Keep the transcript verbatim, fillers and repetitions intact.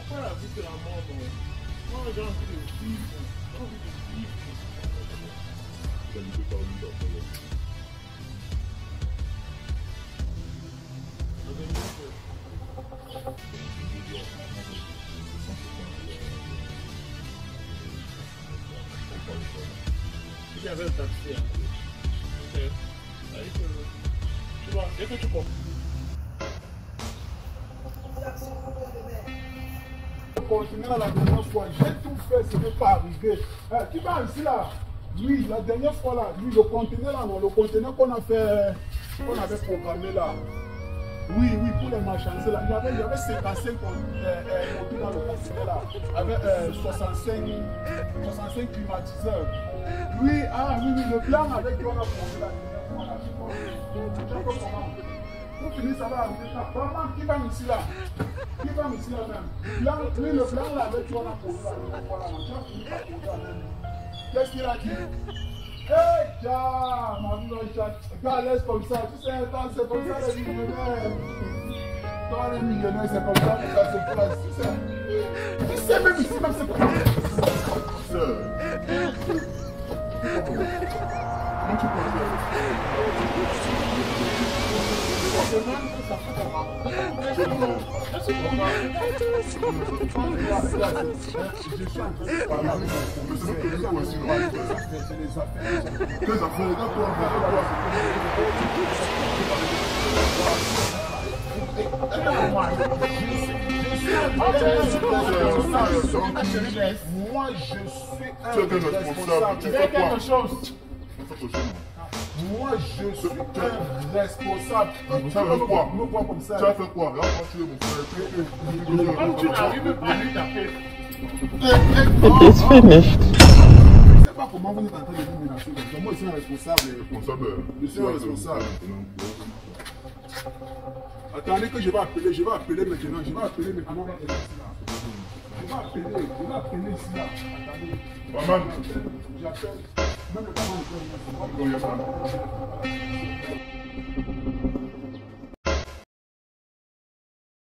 Après la vie, c'est la mort. Moi, j'ai envie de vivre. J'ai envie de vivre. Ça ne peut pas lui faire ça. Il y avait un taxi. Hein. Ok. Tu vois, dès que tu comprends. Continuer la dernière fois, j'ai tout fait, ce n'est pas arrivé. Eh, tu vas ici là. Oui, la dernière fois là, oui, le conteneur là, non, le conteneur qu'on a fait, qu'on avait programmé là. Oui, oui, pour les marchandises là, il y avait, il y avait cinquante-cinq euh, euh, motos dans le conteneur là, avec euh, soixante-cinq, soixante-cinq climatiseurs. Oui, ah oui, oui, le blanc avec qui on a programmé là. Pour finir, ça va arriver là. Vraiment, qui va ici là? Qui va ici là même? Blanc, oui, le blanc là avec qui on a programmé là. Voilà, on a fini par programmer là. Qu'est-ce qu'il a dit? Hey, tiens, ma vie, gars, laisse comme ça. Tu sais, c'est comme ça les millionnaires. Toi, les millionnaires, c'est comme ça que ça se passe. Tu sais, tu sais même ici, même c'est comme ça. Comment tu peux faire? Moi, je suis un responsable. Tu fais quelque chose. Moi, je suis un responsable. Tu as fait quoi? Me vois comme ça. Tu as fait quoi? Là, quand tu es mon frère, Comme tu n'arrives pas à lui taper. It is finished. Je ne sais pas comment vous êtes en train de vous menacer. Moi, je suis un responsable. responsable. Je suis un responsable. Attendez que je vais appeler. Je vais appeler maintenant. Je vais appeler maintenant. Je vais appeler. Je vais appeler ici là. Attendez. Maman. J'appelle. Même le maman.